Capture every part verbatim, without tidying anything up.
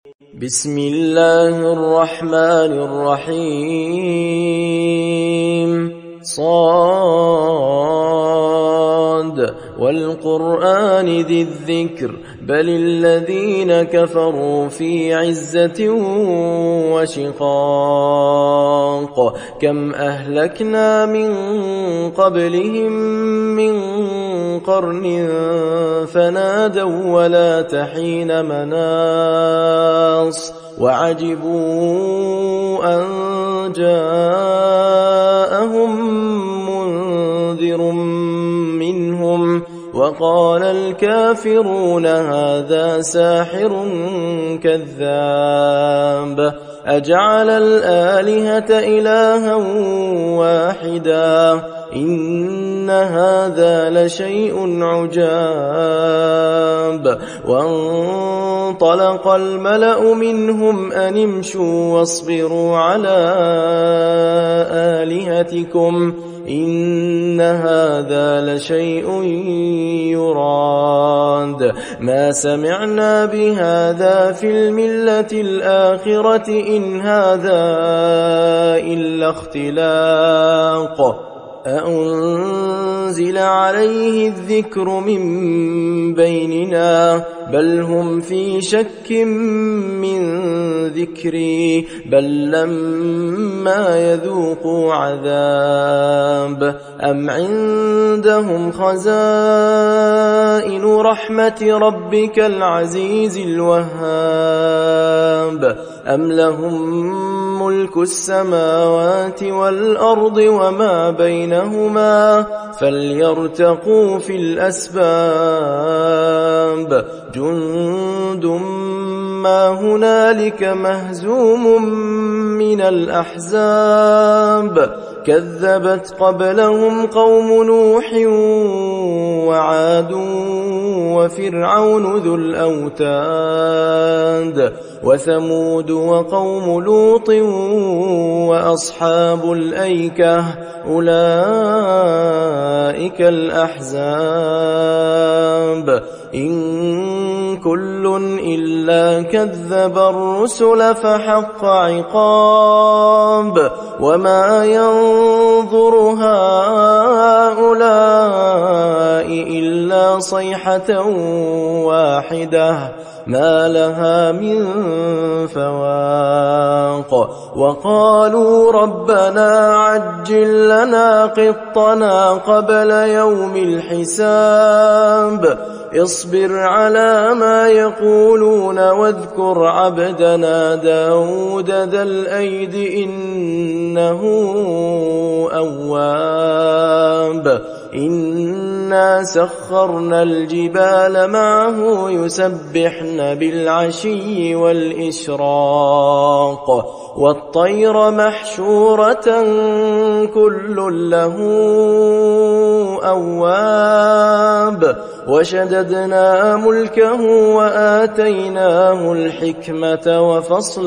بسم الله الرحمن الرحيم صاد والقرآن ذي الذكر بل الذين كفروا في عزة وشقاق كم أهلكنا من قبلهم من قرن فنادوا ولا تحين مناص وعجبوا أن جاءهم منذر منهم وقال الكافرون هذا ساحر كذاب أجعل الآلهة إلها واحدا إن هذا لشيء عجاب وانطلق الملأ منهم أن امشوا واصبروا على آلهتكم إن هذا لشيء يراد ما سمعنا بهذا في الملة الآخرة إن هذا إلا اختلاق أأنزل عليه الذكر من بيننا بل هم في شك من ذكري بل لما يذوقوا عذاب أم عندهم خزائن رحمة ربك العزيز الوهاب أم لهم ملك السماوات والأرض وما بينهما فليرتقوا في الأسباب جند ما هنالك مهزوم من الأحزاب كذبت قبلهم قوم نوح وعاد وفرعون ذو الأوتاد وثمود وقوم لوط وأصحاب الأيكة أولئك الأحزاب إن كل إلا كذب الرسل فحق عقاب وما ينظر هؤلاء إلا صيحة واحدة ما لها من فواق وقالوا ربنا عجل لنا قطنا قبل يوم الحساب اصبر على ما يقولون واذكر عبدنا داود ذا الأيد إنه أواب إنا سخرنا الجبال معه يسبحن بالعشي والإشراق والطير محشورة كل له أواب وشددنا ملكه وآتيناه الحكمة وفصل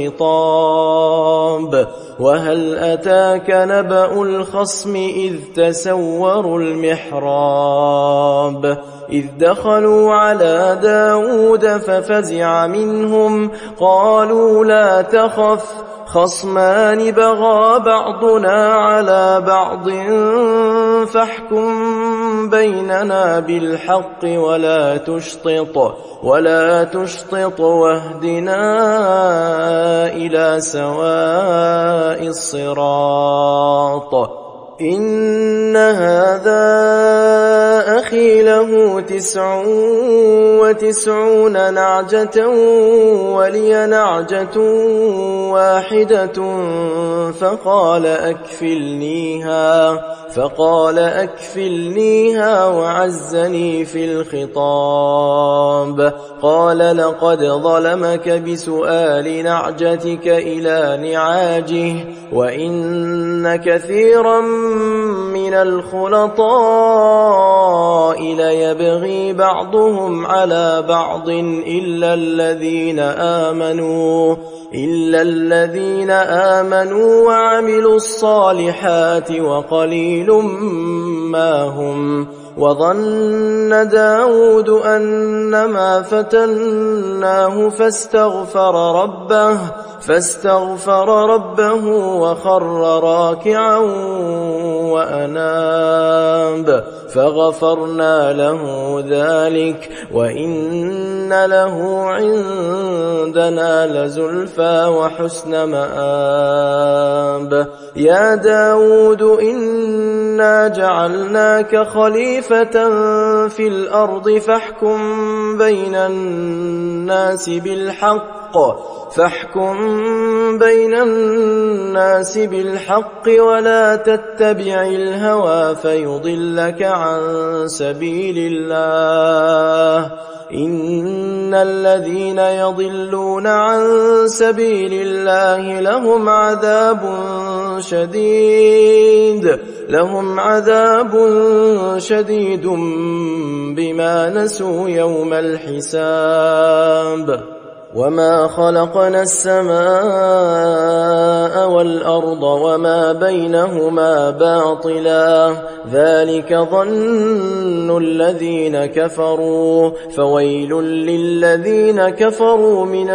الخطاب وهل أتاك نبأ الخصم إذ تسوروا المحراب إذ دخلوا على داود ففزع منهم قالوا لا تخف خصمان بغى بعضنا على بعض فاحكم بيننا بالحق ولا تشطط ولا تشطط واهدنا إلى سواء الصراط إن هذا أخي له تسع وتسعون نعجة ولي نعجة واحدة فقال أكفلنيها فقال أكفلنيها وعزني في الخطاب قال لقد ظلمك بسؤال نعجتك إلى نعاجه وإن كثيرا من الخلطاء ليبغي بعضهم على بعض إلا الذين آمنوا إلا الذين آمنوا وعملوا الصالحات وقليل ما هم وظن داود أنما فتناه فاستغفر ربه فاستغفر ربه وخر راكعا وأناب فغفرنا له ذلك وإن له عندنا لزلفى وحسن مآب. يا داود إنا جعلناك خليفة في الأرض فاحكم بين الناس بالحق فاحكم بين الناس بالحق ولا تتبع الهوى فيضلك عن سبيل الله. إن الذين يضلون عن سبيل الله لهم عذاب شديد لهم عذاب شديد بما نسوا يوم الحساب. وما خلقنا السماء والأرض وما بينهما باطلا ذلك ظن الذين كفروا فويل للذين كفروا من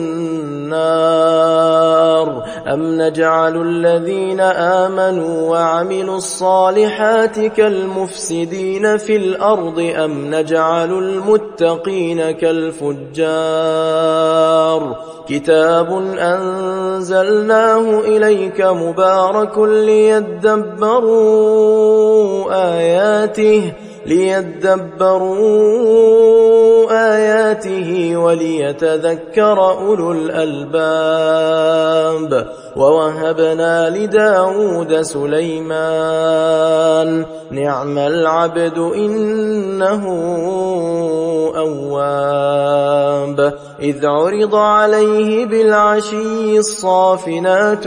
النار. أم نجعل الذين آمنوا وعملوا الصالحات كالمفسدين في الأرض أم نجعل المتقين كالفجار. كتاب أنزلناه إليك مبارك ليدبروا آياته ليدبروا آياته وليتذكر أولو الألباب. ووهبنا لداود سليمان نعم العبد إنه أواب. إذ عرض عليه بالعشي الصافنات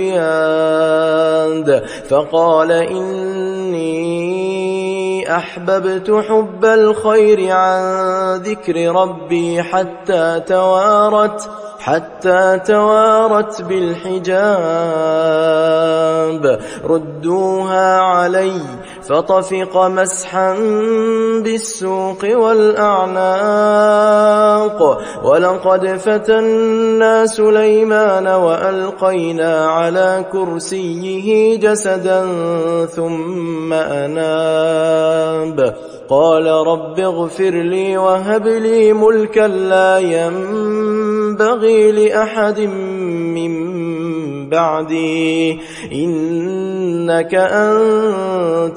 الجياد فقال إني أحببت حب الخير عن ذكر ربي حتى توارت حتى توارت بالحجاب. ردوها علي فطفق مسحا بالسوق والأعناق. ولقد فتنا سليمان وألقينا على كرسيه جسدا ثم أناب. قال رب اغفر لي وهب لي ملكا لا ينبغي لأحد من بعدي إنك أنت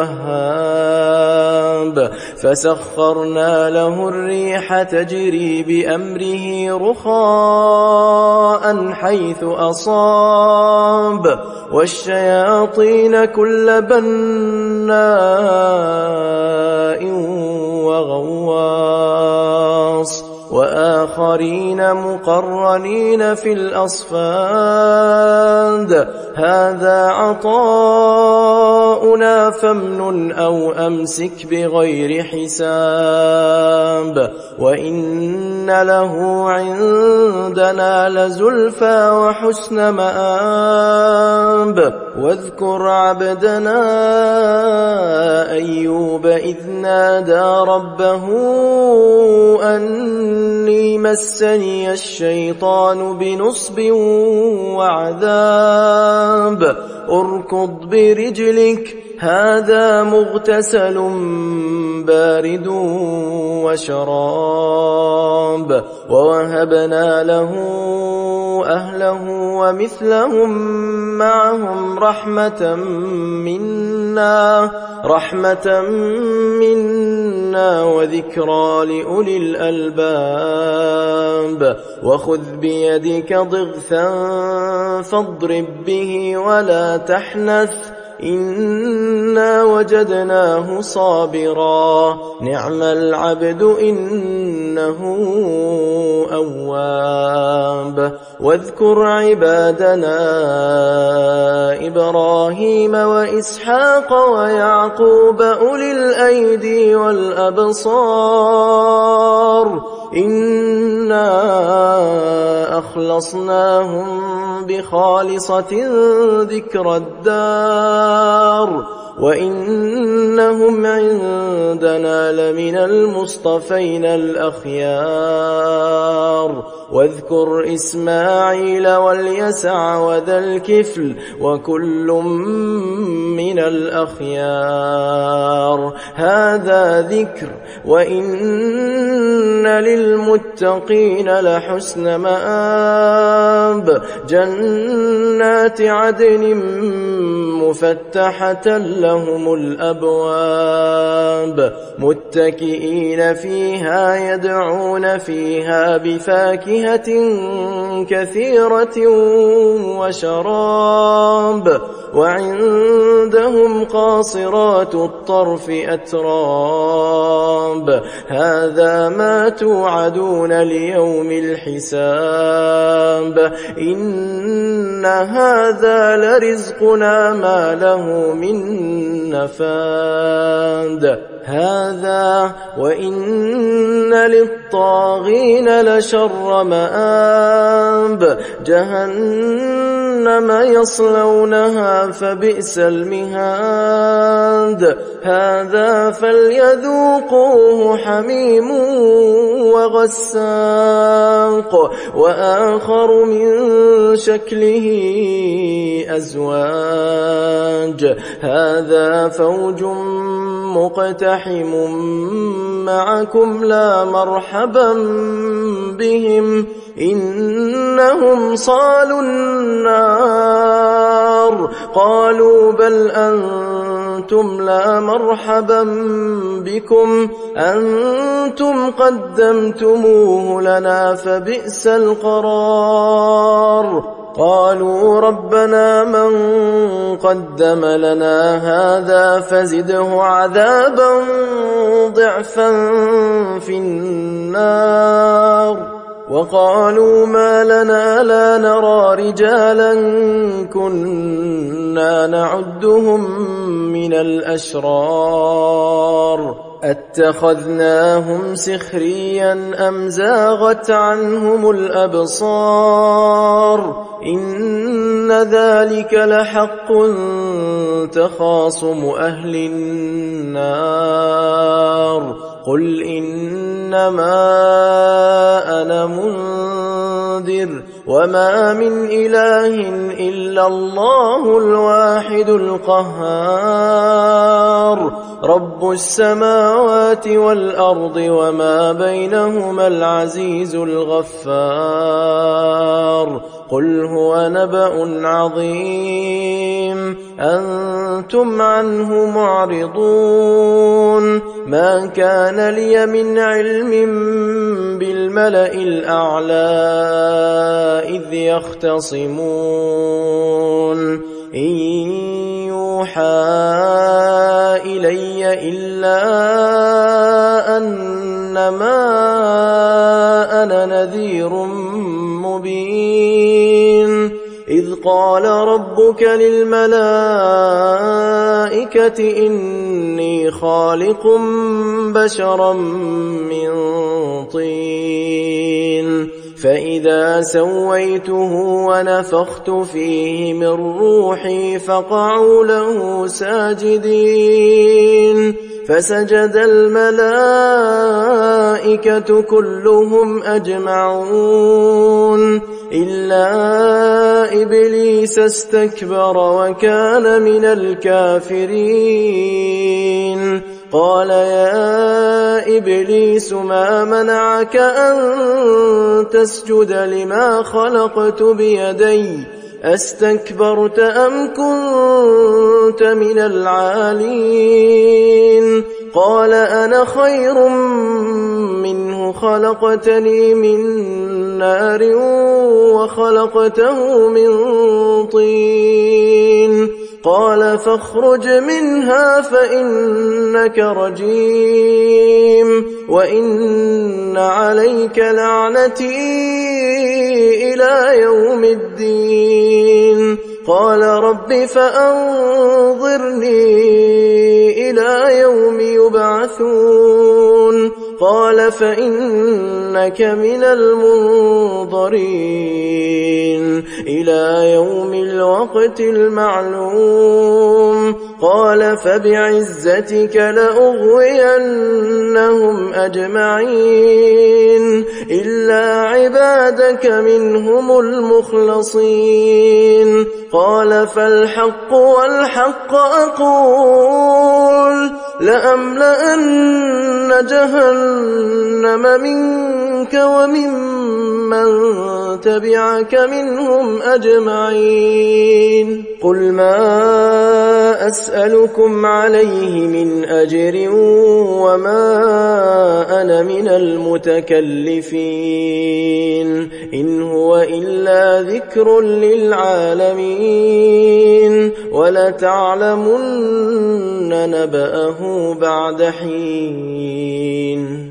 الوهاب. فسخرنا له الريح تجري بأمره رخاء حيث أصاب والشياطين كل بناء وغواص وآخرين مقرنين في الأصفاد. هذا عطاؤنا فامنن أو أمسك بغير حساب. وإن له عندنا لزلفى وحسن مآب. واذكر عبدنا أيوب إذ نادى ربه أني مسني الشيطان بنصب وعذاب. اركض برجلك هذا مغتسل بارد وشراب. ووهبنا له أهله ومثلهم معهم رحمة منا رحمة منا وذكرى لأولي الألباب. وخذ بيدك ضغثا فاضرب به ولا تحنث إنا وجدناه صابرا نعم العبد إنه أواب. واذكر عبادنا إبراهيم وإسحاق ويعقوب أولي الأيدي والأبصار إنا فأخلصناهم بخالصة ذكر الدار وإنهم عندنا لمن المصطفين الأخيار واذكر إسماعيل واليسع وذا الكفل وكل من الأخيار هذا ذكر وإن للمتقين لحسن مآب جنات عدن مفتحة لهم الأبواب متكئين فيها يدعون فيها بفاكهة كثيرة وشراب وعندهم قاصرات الطرف أتراب هذا ما توعدون ليوم الحساب إن هذا لرزقنا ما له من نفاد هذا وإن للطاغين لشر مآب جهنم يصلونها فبئس المهاد هذا فليذوقوه حميم وغساق وآخر من شكله أزواج هذا فوج مقتحم معكم لا مرحبا بهم إنهم صالوا النار قالوا بل أنتم لا مرحبا بكم أنتم قدمتموه لنا فبئس القرار قالوا ربنا من قدم لنا هذا فزده عذابا ضعفا في النار وقالوا ما لنا لا نرى رجالا كنا نعدهم من الأشرار أتخذناهم سخريا أم زاغت عنهم الأبصار إن ذلك لحق تخاصم أهل النار قل إنما أنا منذر وما من إله إلا الله الواحد القهار رب السماوات والأرض وما بينهما العزيز الغفار قل هو نبأ عظيم أنتم عنه معرضون ما كان لي من علم بالملأ الأعلى إذ يختصمون إن يوحى إلي إلا أنما أنا نذير مبين إذ قال ربك للملائكة إني خالق بشرا من طين فإذا سويته ونفخت فيه من روحي فقعوا له ساجدين فسجد الملائكة كلهم أجمعون إلا إبليس استكبر وكان من الكافرين قال يا إبليس ما منعك أن تسجد لما خلقت بيدي أستكبرت أم كنت من العالين قال أنا خير منه خلقتني من نار وخلقته من طين قال فاخرج منها فإنك رجيم وإن عليك لعنتي إلى يوم الدين قال رب فأنظرني إلى يوم يبعثون قال فإنك من المنظرين إلى يوم الوقت المعلوم قال فبعزتك لأغوينهم أجمعين إلا عبادك منهم المخلصين قال فالحق والحق أقول لأملأن جهنم منك وممن تبعك منهم أجمعين قل ما أسألكم عليه من أجر وما أنا من المتكلفين إن هو إلا ذكر للعالمين ولتعلمن نبأه بعد حين